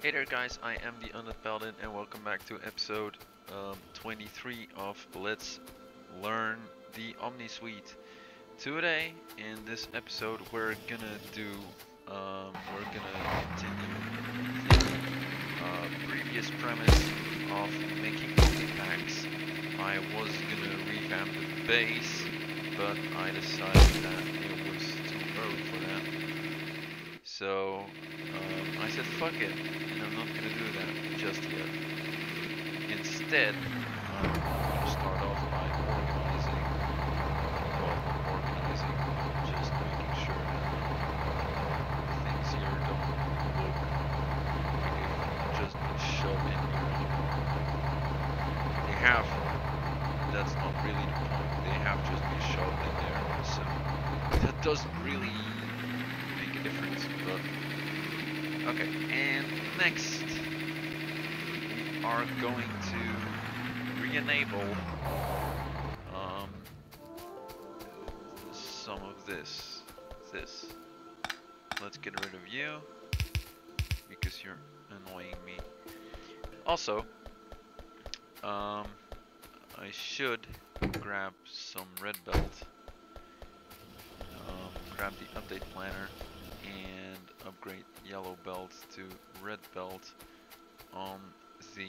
Hey there guys, I am the Undead Paladin and welcome back to episode 23 of Let's Learn the Omni Suite. Today, in this episode, we're gonna continue the previous premise of making Omni packs. I was gonna revamp the base, but I decided that it was too early for that. So I said fuck it, and I'm not gonna do that just yet. Instead, I'm gonna start off by just making sure that things here don't look like they've just been shoved in here anymore. They have, that's not really the point, they have just been shoved in there, so that doesn't really make a difference, but okay, and next we are going to re-enable some of this. Let's get rid of you because you're annoying me. Also, I should grab some red belt, grab the update planner, and upgrade yellow belt to red belt on the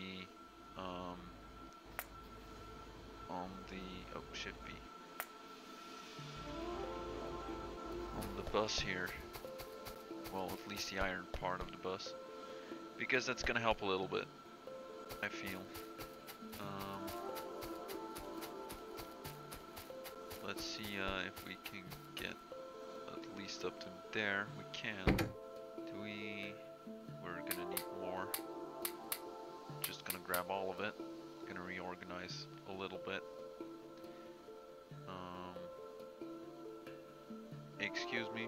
oh shift B on the bus here. Well, at least the iron part of the bus, because that's gonna help a little bit, I feel. Let's see if we can get at least up to there. We can. We're gonna need more. Just gonna grab all of it. Gonna reorganize a little bit. Excuse me.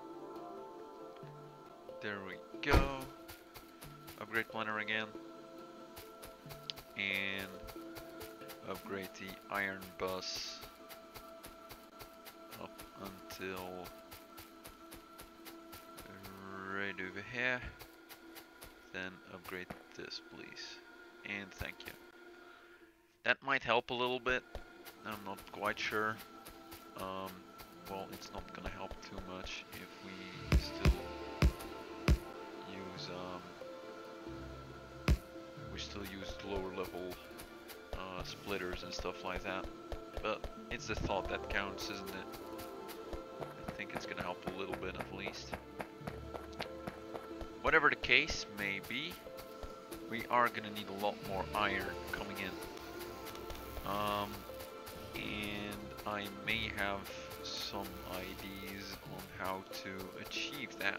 There we go. Upgrade planner again. And upgrade the iron bus up until right over here. Then upgrade this, please. And thank you. That might help a little bit. I'm not quite sure. Well, it's not gonna help too much if we still use lower level splitters and stuff like that. But it's the thought that counts, isn't it? I think it's gonna help a little bit at least. Whatever the case may be, we are gonna need a lot more iron coming in. And I may have some ideas on how to achieve that.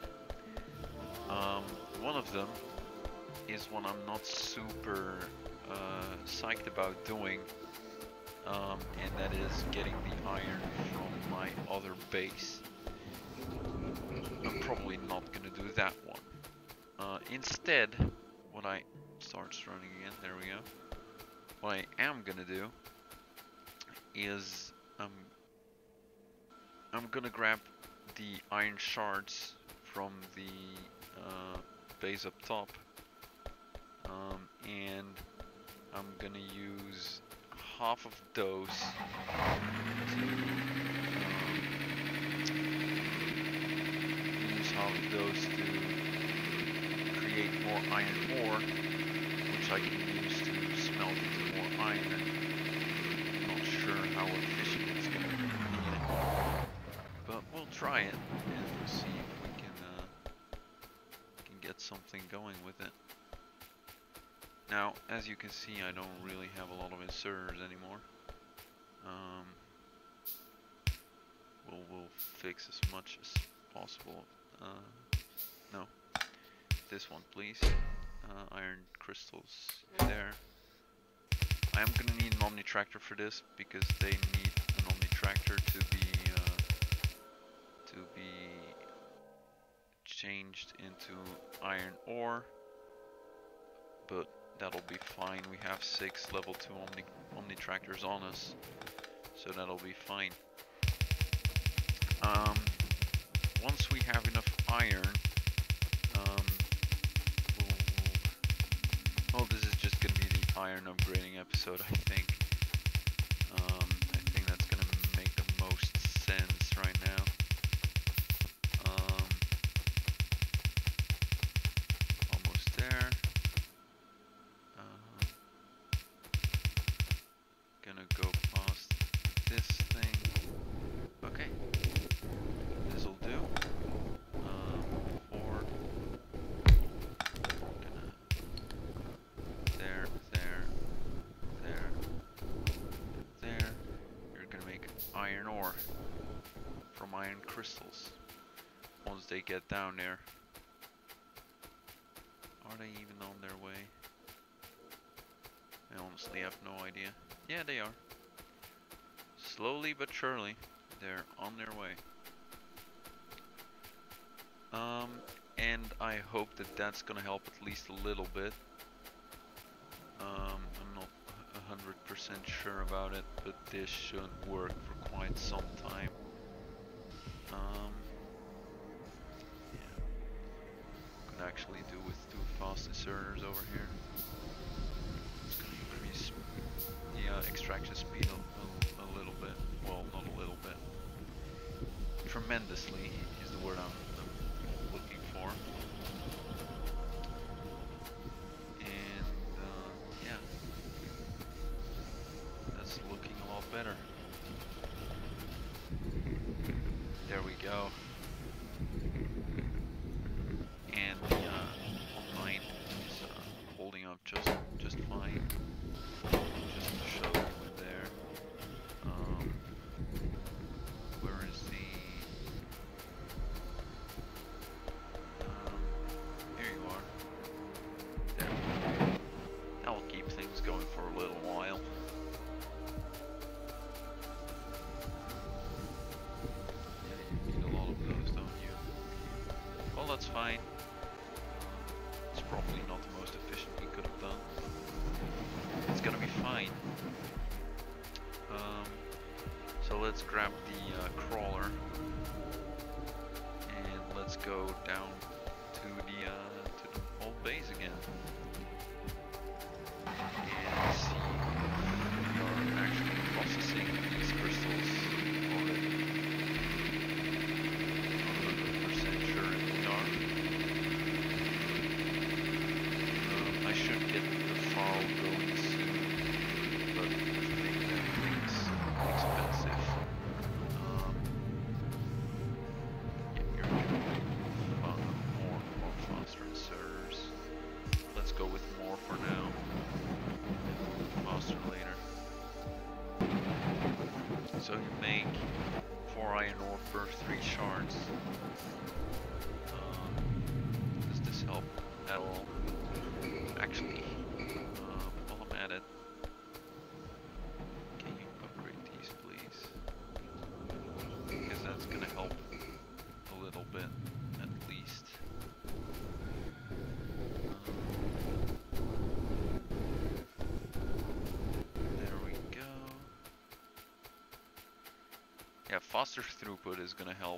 One of them is one I'm not super psyched about doing, and that is getting the iron from my other base. I'm probably not gonna do that one. Instead, when I starts running again, there we go. What I am gonna do is I'm gonna grab the iron shards from the base up top, and I'm gonna use half of those to create more iron ore, which I can use to smelt into more iron. I'm not sure how efficient it's gonna be, but we'll try it and we'll see if we can get something going with it. Now, as you can see, I don't really have a lot of inserters anymore. We'll fix as much as possible. No, this one, please. Iron crystals there. I am gonna need an Omni Tractor for this because they need an Omni Tractor to be changed into iron ore, but that'll be fine. We have 6 level 2 Omni Tractors on us, so that'll be fine. Once we have enough iron, we'll Well, this is just gonna be the iron upgrading episode, I think. I think that's gonna make the most sense right now. Almost there. Gonna go past this thing. Okay, this'll do. 4. Gonna there. You're gonna make iron ore from iron crystals. Once they get down there. Are they even on their way? I honestly have no idea. Yeah, they are. Slowly but surely, they're on their way. And I hope that that's gonna help at least a little bit. I'm not 100% sure about it, but this should work for quite some time. Yeah. Could actually do with 2 fast inserters over here. It's gonna increase the extraction speed a little bit. Well, not a little bit. Tremendously is the word I'm looking for. And yeah, that's looking a lot better. There we go. And the online is holding up just fine. Just to show you there. Where is the? Here you are. There. That will keep things going for a little while. Yeah, you need a lot of those, don't you? Well, that's fine. It's probably not the most efficient we could have done. It's gonna be fine. So let's grab the crawler and let's go down to the old base again and see if we are actually processing these crystals already. 100% sure if we are. I should get the file going soon, but I think everything's expensive. Yeah, you're getting more faster inserters. Let's go with more for now. Faster later. So you make 4 iron ore per 3 shards. Does this help at all? Actually, while I'm at it, can you upgrade these, please? Because that's gonna help a little bit, at least. There we go. Yeah, faster throughput is gonna help.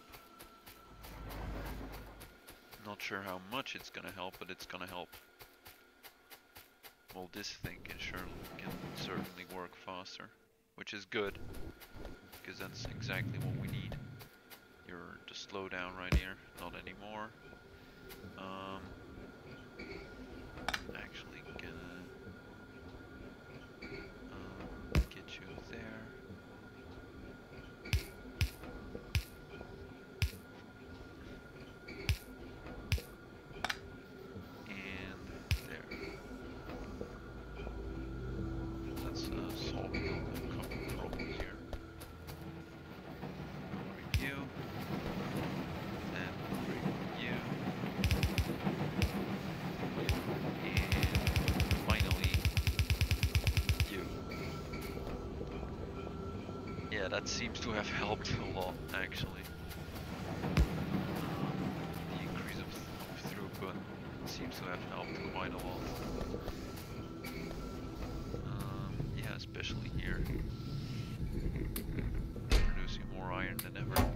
Not sure how much it's gonna help, but it's gonna help. Well, this thing can certainly work faster, which is good, because that's exactly what we need. You're to slow down right here, not anymore. Actually gonna get you there. Yeah, that seems to have helped a lot, actually. The increase of throughput seems to have helped quite a lot. Yeah, especially here. Producing more iron than ever.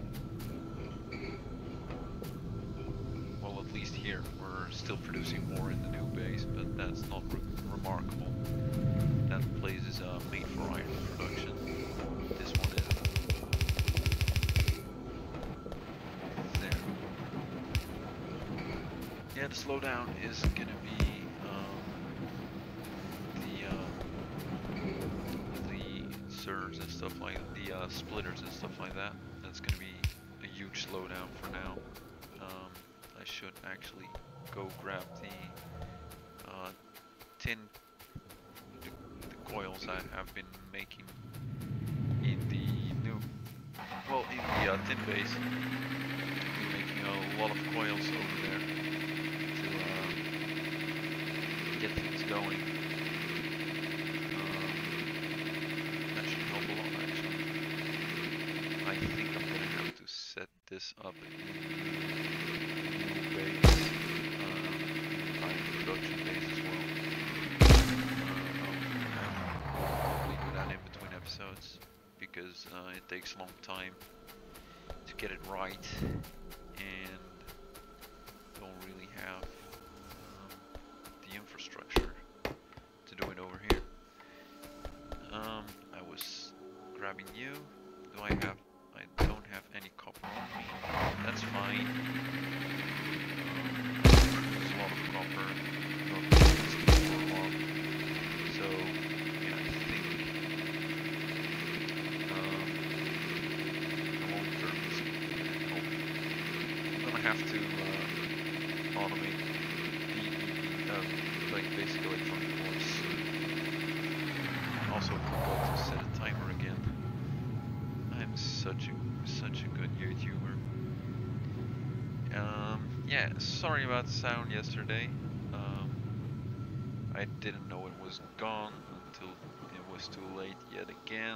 Well, at least here. We're still producing more in the new base, but that's not remarkable. That place is made for iron production. This one isn't. There. Yeah, the slowdown is gonna be the surge and stuff like the splitters and stuff like that. That's gonna be a huge slowdown for now. I should actually go grab the tin, the coils I have been making in the new, well, in the tin base. I've been making a lot of coils over there to get things going. That should help a lot, actually. I think I'm gonna have to set this up in the new base, iron production base as well. I'll probably do that in between episodes because it takes a long time to get it right, and don't really have the infrastructure to do it over here. I was grabbing you. Do I have? I don't have any copper on me. That's fine. There's a lot of copper. Not for long. So yeah, I think the long term is gonna help. I'm gonna have to automate the like basic electronic boards. Also forgot to set a timer again. I'm such a good YouTuber. Yeah, sorry about the sound yesterday. I didn't know it was gone until it was too late yet again.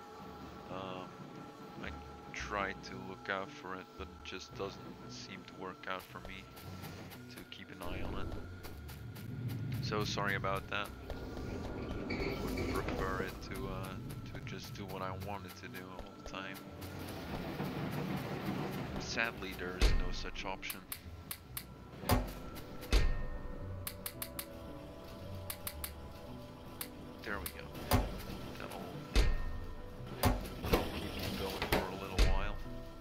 I tried to look out for it, but it just doesn't seem to work out for me to keep an eye on it. So sorry about that. Would prefer it to just do what I wanted to do all the time. Sadly, there is no such option. There we go. That'll keep me going for a little while.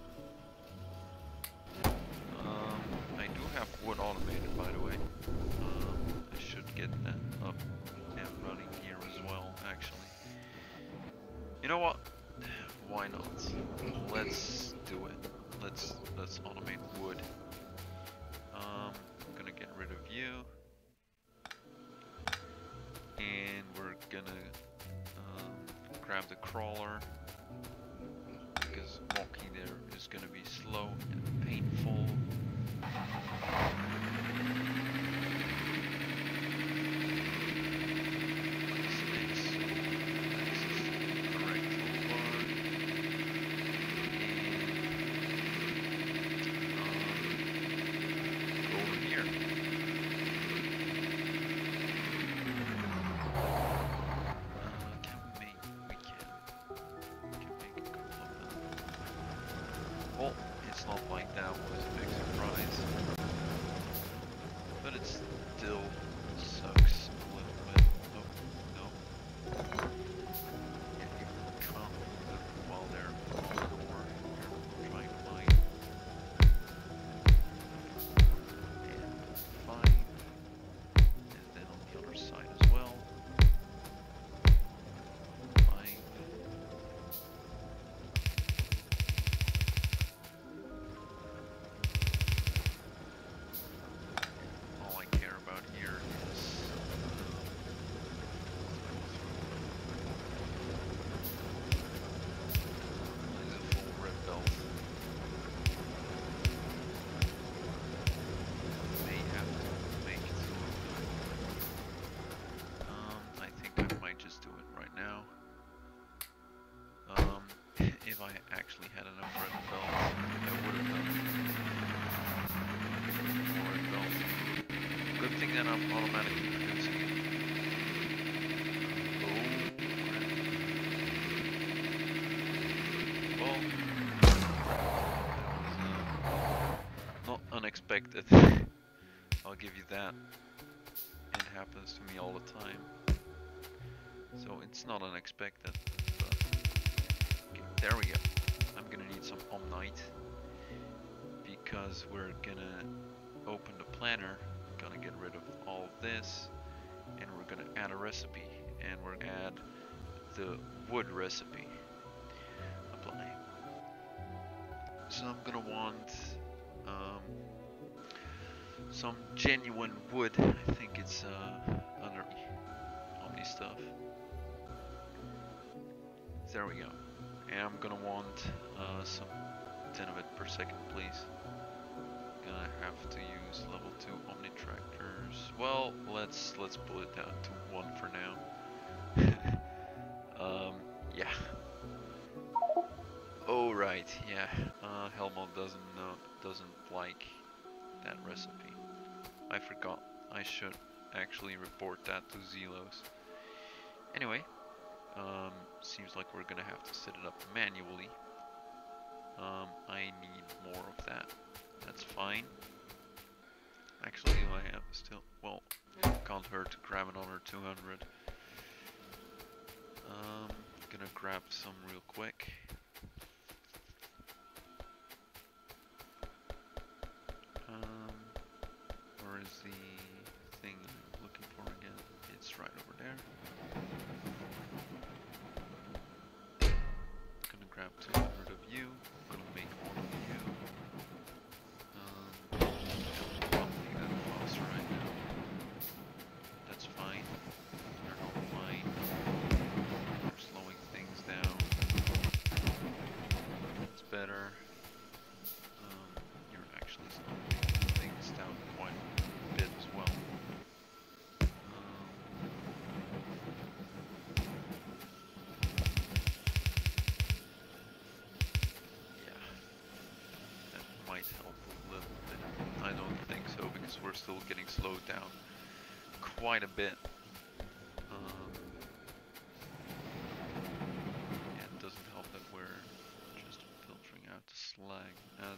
I do have wood automated, by the way. I should get that up and running here as well, actually. You know what? Why not? Let's do it. Let's automate wood. I'm gonna get rid of you, and we're gonna grab the crawler because walking there is gonna be slow and painful. Well, it's not like that was a big surprise, but it still sucks a little bit. Oh, no. Yeah, you can't move it while they're on the door. You're trying to mine. And fine. And then on the other side as well. Fine. All I care about here is a full red belt. May have to make it through. I think I might just do it right now. If I actually had enough red belts, I would have done more red belts. Good thing that I'm automatically producing it. Oh, crap. Well, that was not unexpected. I'll give you that. It happens to me all the time. it's not unexpected. But okay, there we go. I'm gonna need some Omnite because we're gonna open the planner, gonna get rid of all of this, and we're gonna add a recipe, and we're gonna add the wood recipe. Apply. So I'm gonna want some genuine wood. I think it's under Omni stuff. There we go. And I'm gonna want some 10 of it per second, please. Gonna have to use level 2 Omni tractors. Well, let's pull it down to 1 for now. Yeah. Oh right, yeah. Helmut doesn't like that recipe. I forgot. I should actually report that to Zelos. Anyway, seems like we're gonna have to set it up manually. I need more of that. That's fine. Actually, I have still. Well, can't hurt to grab another 200. Gonna grab some real quick. Where is the thing I'm looking for again? It's right over there. Gonna grab 200 of you. Gonna make one of you. Can't make that faster right now. That's fine. They're not fine. They're slowing things down. That's better. You're actually slowing things down quite a bit as well. Yeah, that might help a little bit. I don't think so, because we're still getting slowed down quite a bit. Yeah, it doesn't help that we're just filtering out the slag,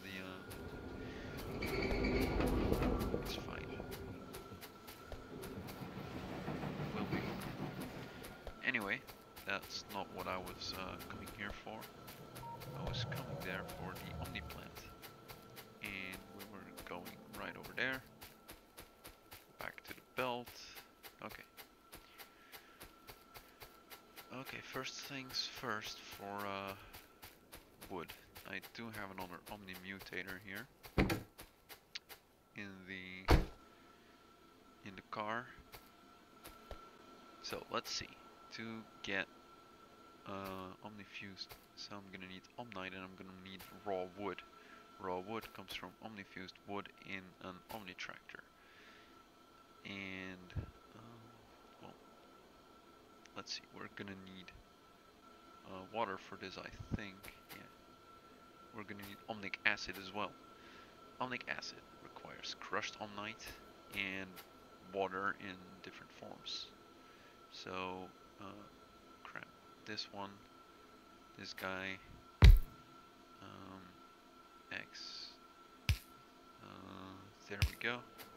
it's fine. Will be. Anyway, that's not what I was coming here for. I was coming there for the Omni plant, and we were going right over there. Back to the belt. Okay. Okay, first things first for wood. I do have another Omni mutator here in the car. So let's see. To get Omni fused, so I'm gonna need Omnite and I'm gonna need raw wood. Raw wood comes from Omni fused wood in an Omni tractor. And well, let's see. We're gonna need water for this, I think. Yeah. We're gonna need omnic acid as well. Omnic acid requires crushed omnite and water in different forms. So, crap. This one, this guy, X. There we go.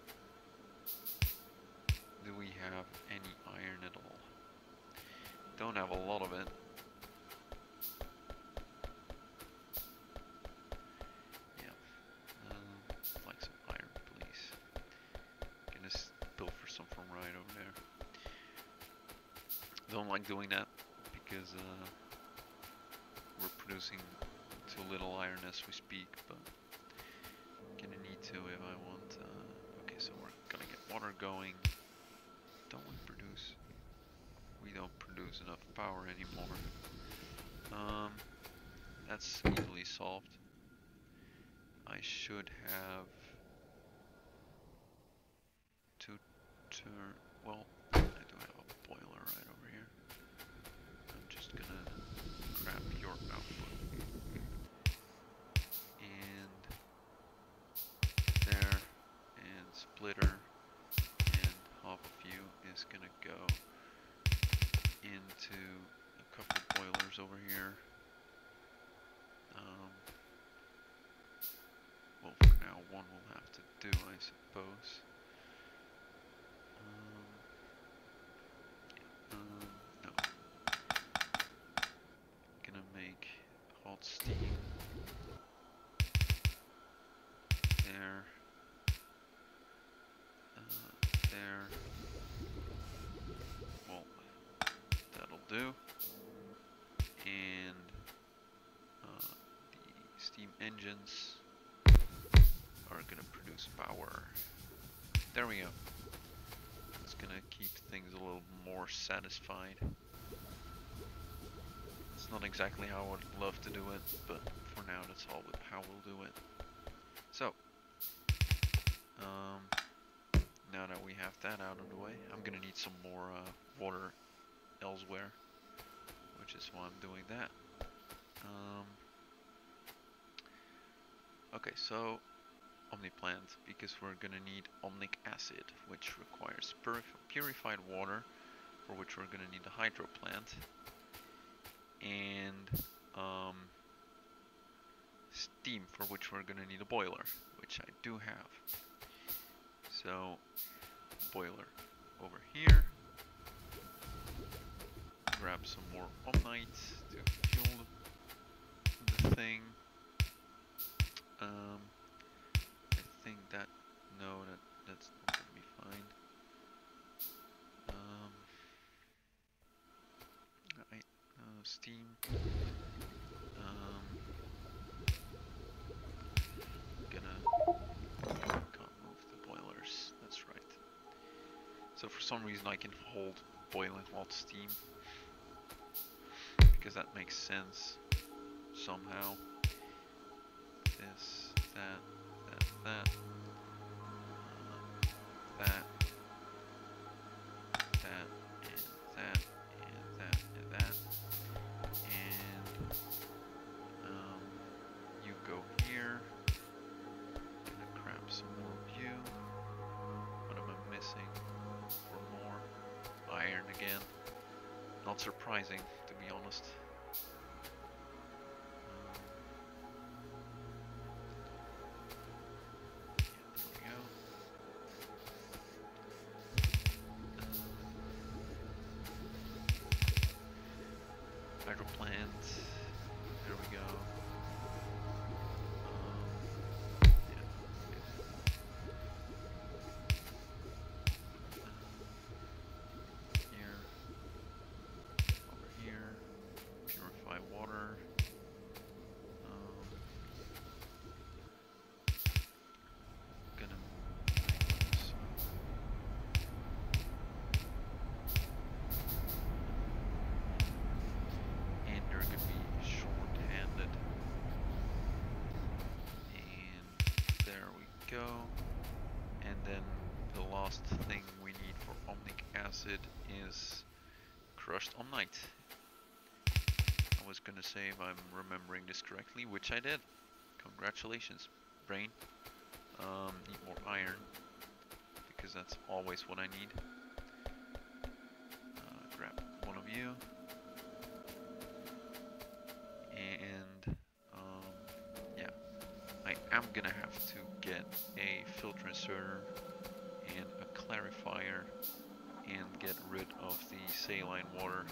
Do we have any iron at all? Don't have a lot of it. Like some iron, please. Gonna pilfer some from right over there. Don't like doing that because we're producing too little iron as we speak, but gonna need to if I want. Okay, so we're gonna get water going. Don't we produce? We don't produce enough power anymore. That's easily solved. I should have to turn. Well, I do have a boiler right over here. I'm just gonna grab your output and there, and splitter, and half of you is gonna go into a couple boilers over here. Well, for now, one will have to do, I suppose. No. do. And the steam engines are gonna produce power. There we go. It's gonna keep things a little more satisfied. It's not exactly how I would love to do it, but for now that's how we'll do it. So, now that we have that out of the way, I'm gonna need some more water elsewhere, which is why I'm doing that. Okay, so OmniPlant, because we're gonna need omnic acid, which requires purified water, for which we're gonna need a hydro plant, and steam, for which we're gonna need a boiler, which I do have. So, boiler over here. Grab some more omnite to fuel the thing. I think that that's not gonna be fine. Alright, steam. Can't move the boilers. That's right. So for some reason I can hold boiling hot steam, because that makes sense somehow. This, that, that, and that, and that, and you go here. Gonna grab some more of you. What am I missing for more? Iron again. Not surprising, to be honest. Hydro plant. There we go. Yeah. Here. Over here. Purify water. Gonna make some. And you're gonna be short-handed. And there we go. And then the last thing we need for omnic acid is crushed omnite. I was gonna say if I'm remembering this correctly, which I did. Congratulations, brain. Need more iron, because that's always what I need. Grab one of you. And yeah, I am gonna have to get a filter inserter and a clarifier and get rid of the saline water.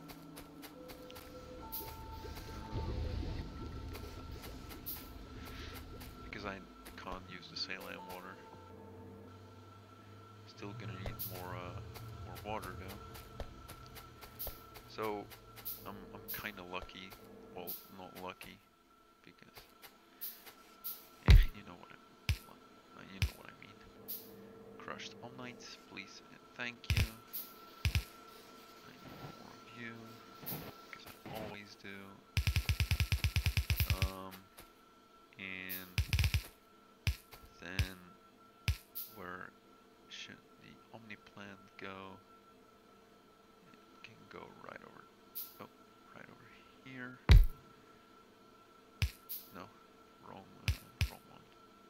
Because I can't use the saline water. Still gonna need more water though. So I'm kind of lucky. Well, not lucky, because you know what I mean. Crushed omnite, please and thank you. I need more of you, because I always do. And then where should the OmniPlant go? It can go right over, right over here. No, wrong one.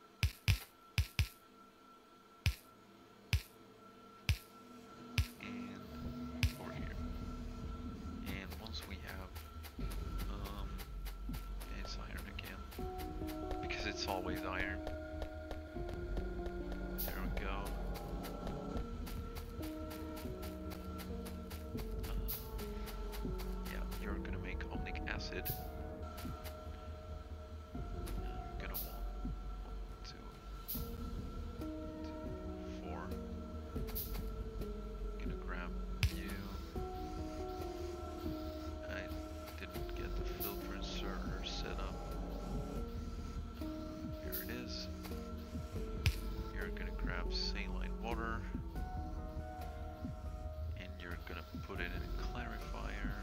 And over here. And once we have, it's iron again, because it's always iron. There we go. Yeah, you're gonna make omnic acid. I'm gonna want 1, 2, 4. Gonna grab you. it in a clarifier,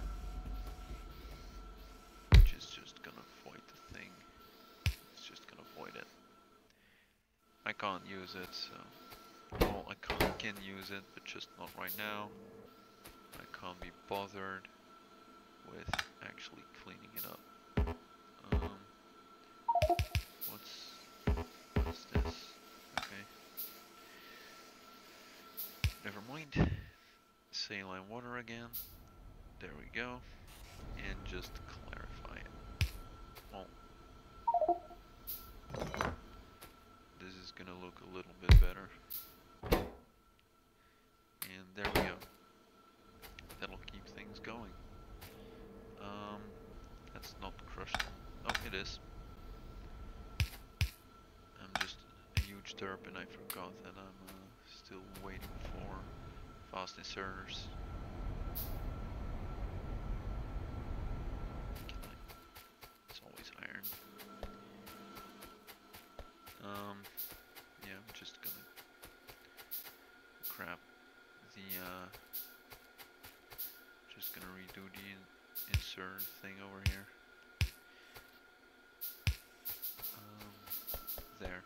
which is just gonna void the thing. It's just gonna void it. I can't use it, so... Well, can use it, but just not right now. I can't be bothered with actually cleaning it up. What's this? Okay. Never mind. Saline water again. There we go. And just clarify it. Well, this is gonna look a little bit better. And there we go. That'll keep things going. That's not crushed. Oh, it is. I'm just a huge derp and I forgot that I'm still waiting for fast inserters. It's always iron. Yeah, I'm just gonna grab the just gonna redo the insert thing over here. There.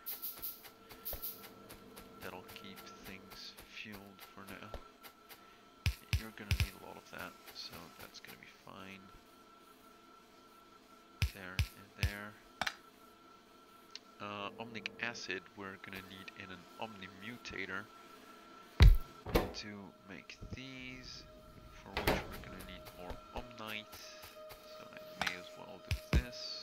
That'll keep things fueled for now. You're gonna need a lot of that, so that's gonna be fine. There and there. Omnic acid we're gonna need in an omnimutator to make these, for which we're gonna need more omnite, so I may as well do this.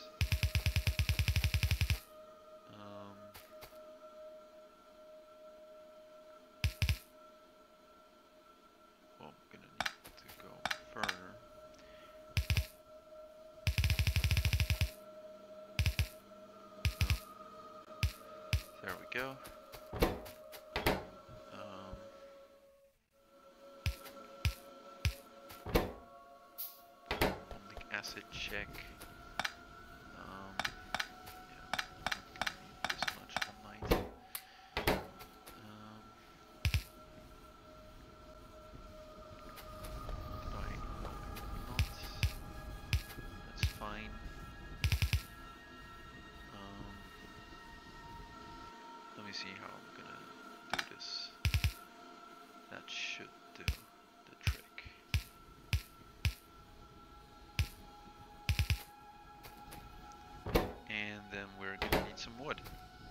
Well, I'm gonna need to go further. There we go. Omnic acid check. Yeah, I'm gonna need this much omnite. That's fine. Let me see how I'm gonna do this. That should do the trick. And then we're gonna need some wood,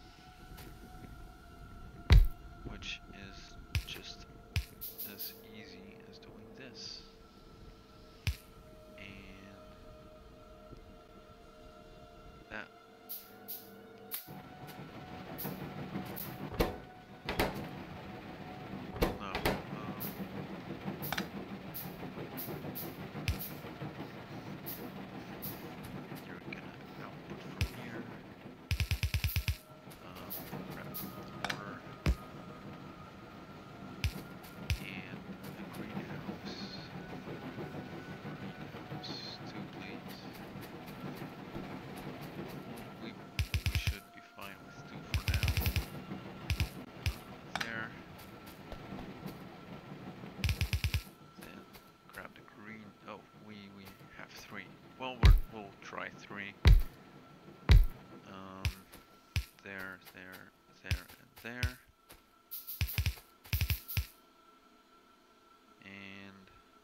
which is just as easy as doing this. And that. No, you're gonna output from here. Grab some water and a greenhouse. Greenhouse 2, please. We should be fine with 2 for now. There. Then grab the green. Oh, we have 3. Well, we'll try 3. There, and there. And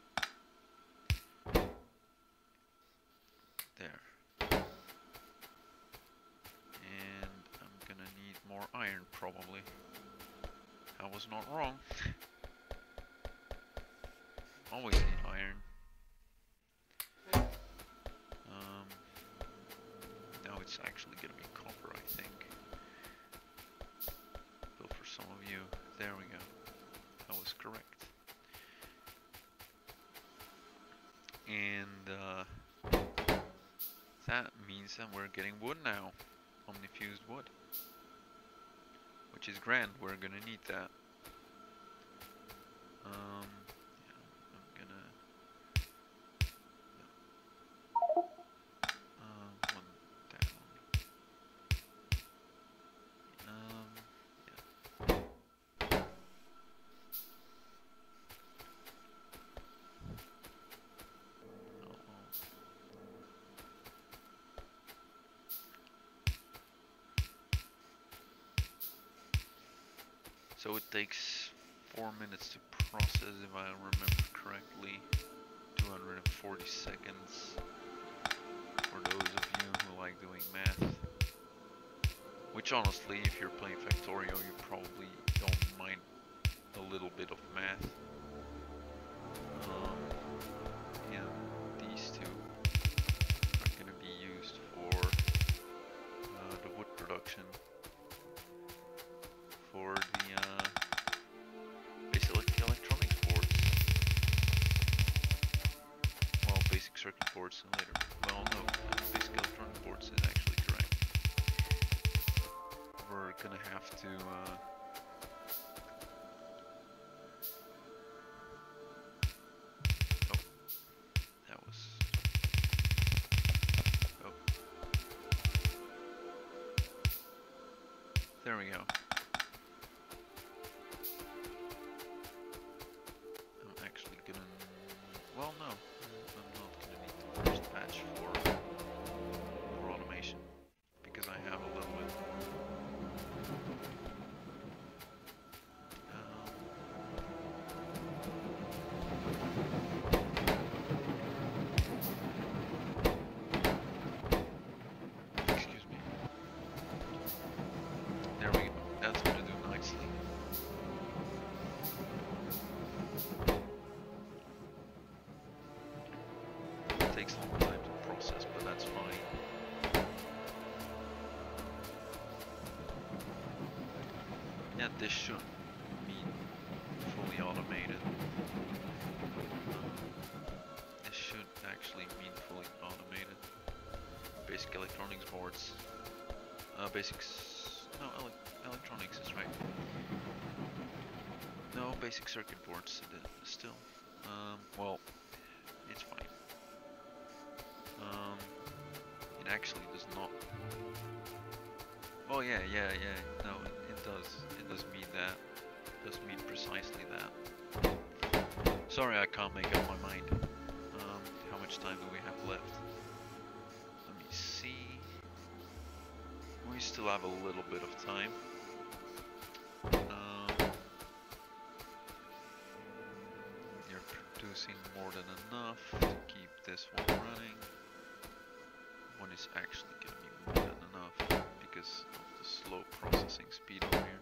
there. And I'm gonna need more iron, probably. I was not wrong. Always need iron. Now it's actually gonna be copper, I think. But for some of you, there we go. I was correct. And that means that we're getting wood now. Omnifused wood. Which is grand, we're gonna need that. Yeah, I'm gonna... one down. Yeah. So it takes 4 minutes to process, if I remember correctly. 240 seconds for those of you who like doing math. Which honestly, if you're playing Factorio, you probably don't mind a little bit of math. Yeah, these two are going to be used for the wood production, for the basic electronics boards. Well, basic circuit boards and later. Well, no, basic electronic boards is actually correct. We're gonna have to oh, that was oh, there we go. I'm actually gonna, well, no, I'm not gonna need the first patch for automation because I have a little bit. Excuse me. There we go. That's gonna do nicely. It takes a long time to process, but that's fine. Yeah, this should be fully automated. This should actually be fully automated. Basic electronics boards. No, electronics is right. No, basic circuit boards still. Well, it's fine. It actually does not. Oh yeah. No, it does. It does mean that. It does mean precisely that. Sorry, I can't make up my mind. How much time do we have left? Let me see. We still have a little bit of time. You're producing more than enough to keep this one running. One is actually gonna be more than enough because of the slow processing speed over here.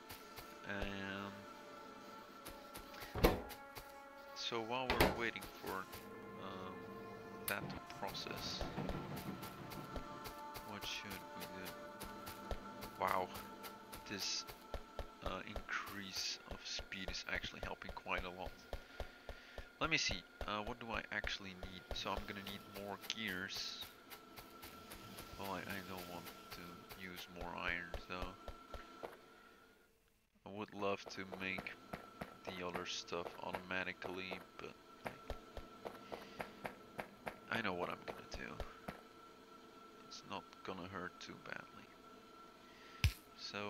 So while we're waiting for that to process, what should we do? Wow, this increase of speed is actually helping quite a lot. Let me see, what do I actually need? So I'm gonna need more gears. Well, I don't want to use more iron, so I would love to make the other stuff automatically, but I know what I'm gonna do. It's not gonna hurt too badly. So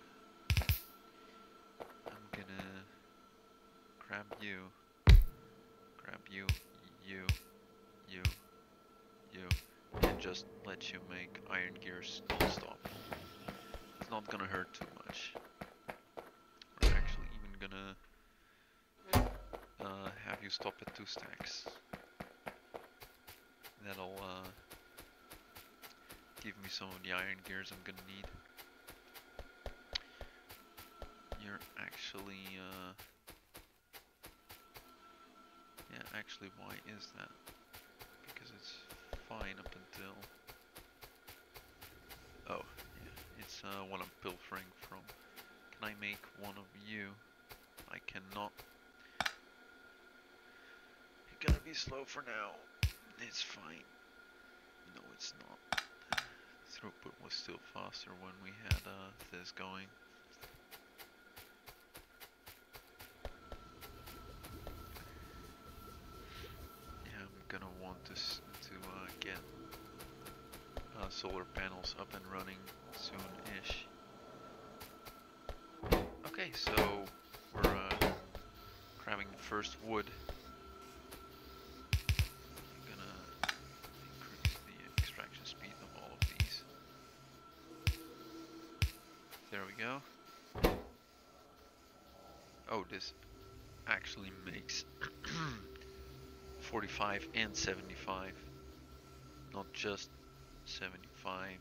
I'm gonna grab you, and just let you make iron gears non-stop. It's not gonna hurt too much. We're actually even gonna have you stop at 2 stacks. That'll give me some of the iron gears I'm gonna need. You're actually yeah, actually, why is that? Because it's fine up until, oh yeah, it's what I'm pilfering from. Can I make one of you? I cannot. You're gonna be slow for now. It's fine. No, it's not. Throughput was still faster when we had this going. Yeah, I'm gonna want to get solar panels up and running soon-ish. Okay, so we're grabbing the first wood. I'm gonna increase the extraction speed of all of these. There we go. Oh, this actually makes 45 and 75, not just 75.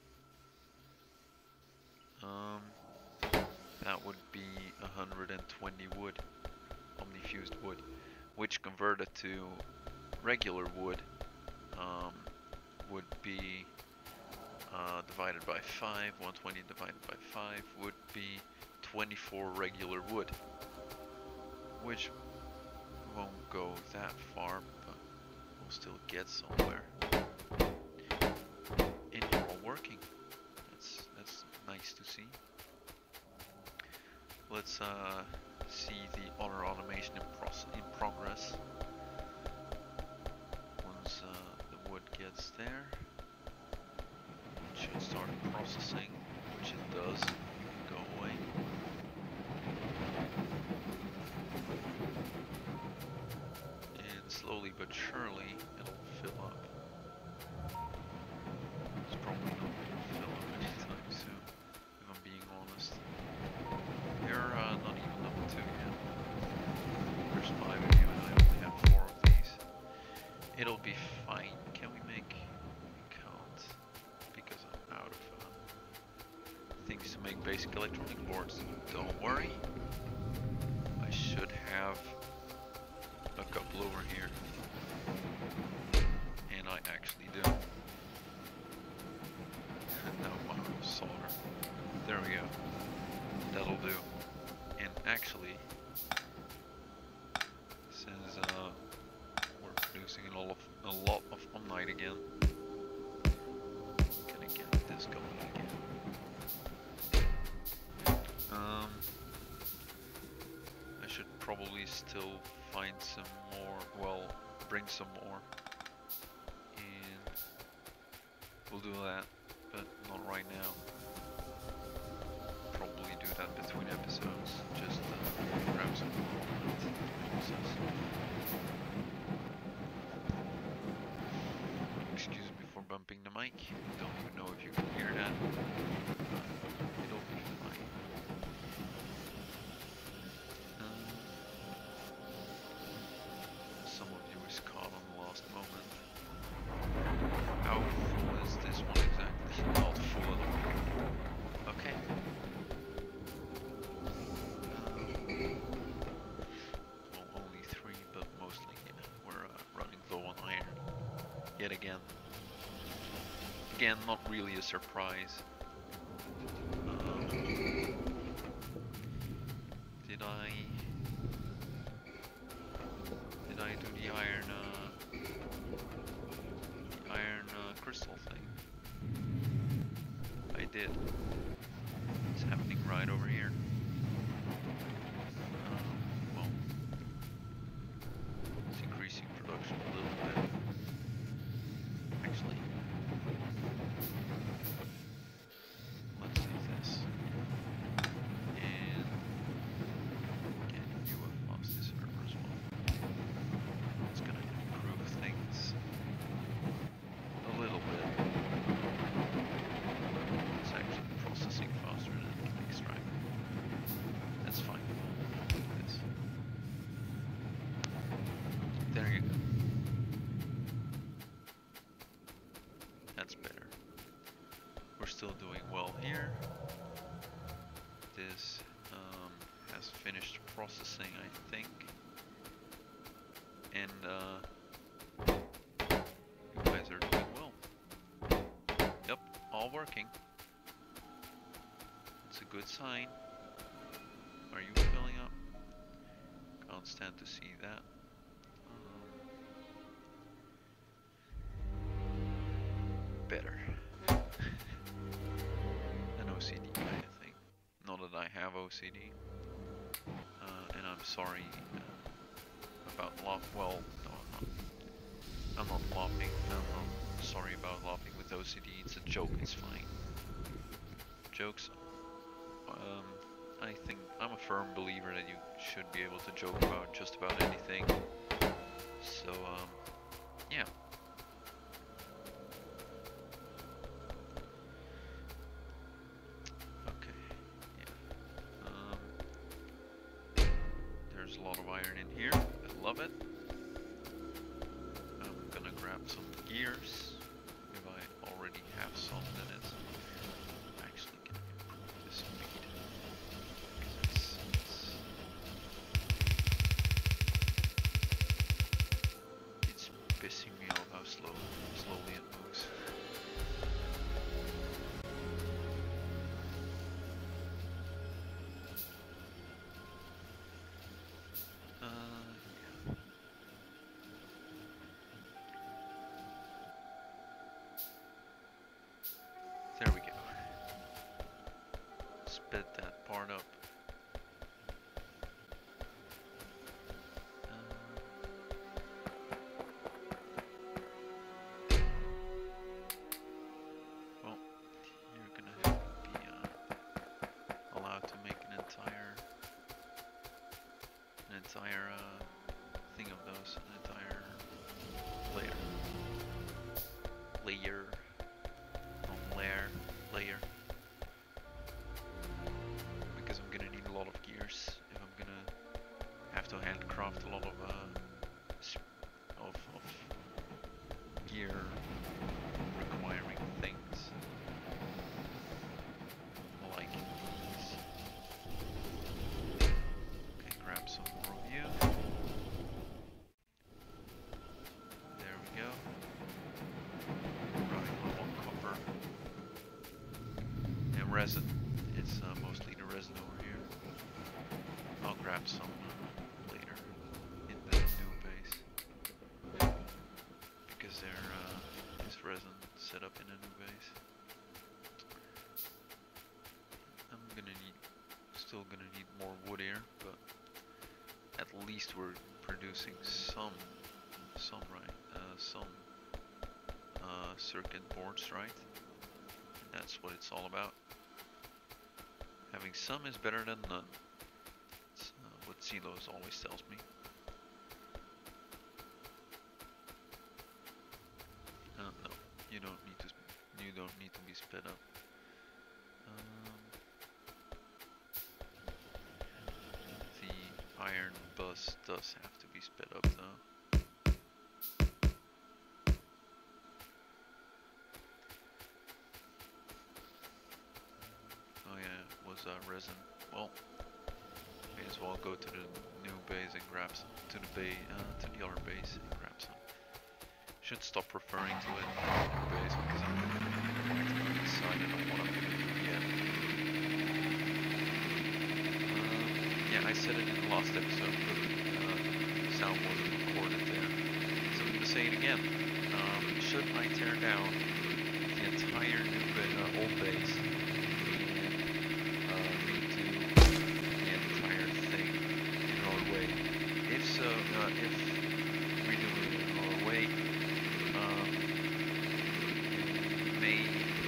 That would be 120 wood, omnifused wood, which converted to regular wood would be divided by 5. 120 divided by 5 would be 24 regular wood, which won't go that far, but we'll still get somewhere. And you're all working. That's nice to see. Let's see the other automation in progress. Once the wood gets there, it should start processing, which it does. Go away. And slowly but surely, it'll fill up. It's probably not going to fill up anytime soon, if I'm being honest. You're not even level 2 yet. There's 5 of you and I only have 4 of these. It'll be fine. Can we make count? Because I'm out of things to make basic electronic boards. Don't worry. I should have a couple over here. And I actually do. Now I'm solder. There we go. That'll do. And actually, since we're producing a lot of omnite again, gonna get this going again. I should probably still find some more. Well, bring some more, and we'll do that, but not right now. Probably do that between episodes, just grab some process. Excuse me for bumping the mic, don't even know if you can hear that. It'll be fine. Some of you is caught on the last moment. How full is this one exactly? Not full at all. Okay. Well, only 3, but mostly, yeah, we're running low on iron. Yet again. Again, not really a surprise. Did I do the iron crystal thing? I did. It's happening right over here. Well, it's increasing production a little bit. Actually, let's see this. And get a view of Monster Server as well. It's gonna improve things a little bit. It's actually processing faster than it can extract. That's fine. Like this. There you go. That's better. We're still doing well here. This has finished processing, I think. And you guys are doing well. Yep, all working. It's a good sign. Are you filling up? Can't stand to see that. Better. An OCD kind of thing. Not that I have OCD. And I'm sorry about well, no, I'm not laughing. I'm not sorry about laughing with OCD. It's a joke. It's fine. Jokes. I think I'm a firm believer that you should be able to joke about just about anything. So, yeah. Okay. Yeah. of it. I'm gonna grab some gears. If I already have some, then it's actually gonna improve the speed. Because it's pissing me off how slowly it moves. Yeah. There we go. Sped that part up. Well, you're gonna be allowed to make an entire thing of those, an entire layer, because I'm gonna need a lot of gears if I'm gonna have to handcraft a lot of gear requiring things like these. Okay, grab some more of you. There we go. Running low on copper and resin. It's mostly the resin over here. I'll grab some later in the new base because there's resin set up in a new base. I'm still gonna need more wood here, but at least we're producing some circuit boards, right? That's what it's all about. Having some is better than none. It's what Silos always tells me. No, you don't need to be sped up. The iron bus does have to be sped up though. Oh yeah, it was resin. Well, may as well go to the new base and grab some. To the other base and grab some. Should stop referring to it as new base because I'm quite undecided on what I'm gonna do yet. Yeah, I said it in the last episode, but sound wasn't recorded there, so I'm gonna say it again. Should I tear down the entire old base and redo the entire thing in our way? If so, if redoing it in our way, you may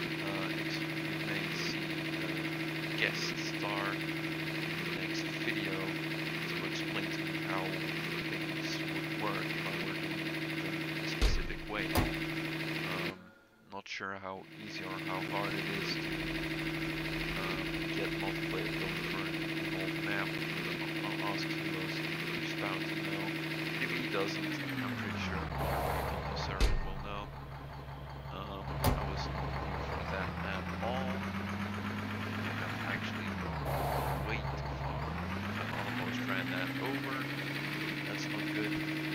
see the guest star in the next video to explain to me how things would work if I were doing them a specific way. Not sure how easy or how hard it is to get multiplayer going for an old map. I'll ask Silos, who's bound to know. Maybe he doesn't. I'm pretty sure the server will know. I wasn't looking for that at all. I have actually gone way too far. I almost ran that over. That's not good.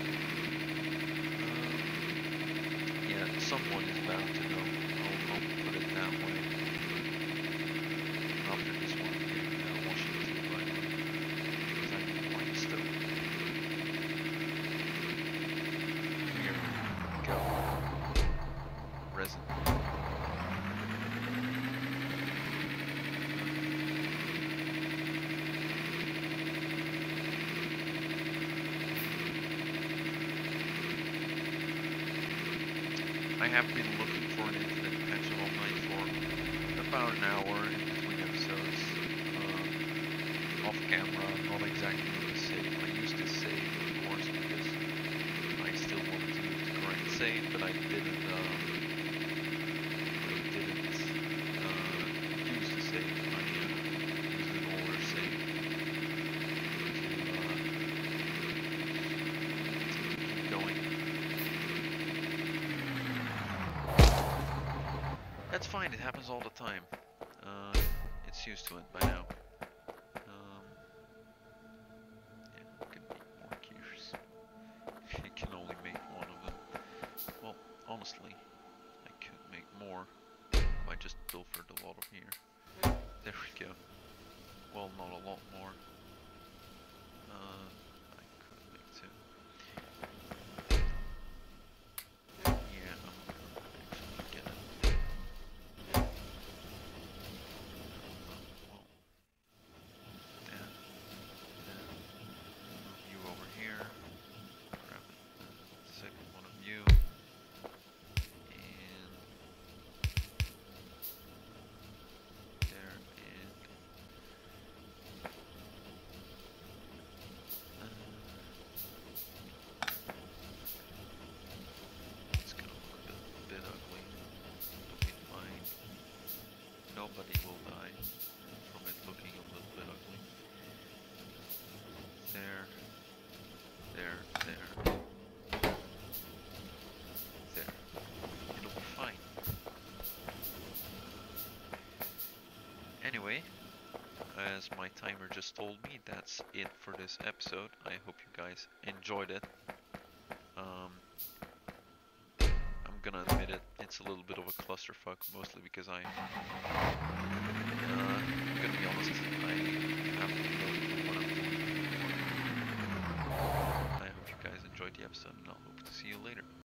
Yeah, someone is bound to know. I'll put it that way. After this one, I'm getting Washington by the way, because I need limestone. Here we go. Resin. I have been looking for an infinite patch of online for about an hour in between episodes, off camera, not exactly on the save. I used this save, of course, because I still wanted to use the correct save, but I didn't use the save. I used an older save to fine, it happens all the time. It's used to it by now. Yeah, I can make more gears. I can only make one of them. Well, honestly, I could make more if I just pilfered a lot of here. There we go. Well, not a lot more. I could make two. Yeah, I'm actually get it. Well, yeah, move you over here. Grab the second one of you. And there, and it's gonna look a bit ugly. It'll be fine. Nobody will die from it looking a little bit ugly. There, there, there, there. It'll be fine. Anyway, as my timer just told me, that's it for this episode. I hope you guys enjoyed it. I'm gonna admit it, it's a little bit of a clusterfuck, mostly because I'm gonna be honest, I have no clue what I'm doing. I hope you guys enjoyed the episode, and I'll hope to see you later.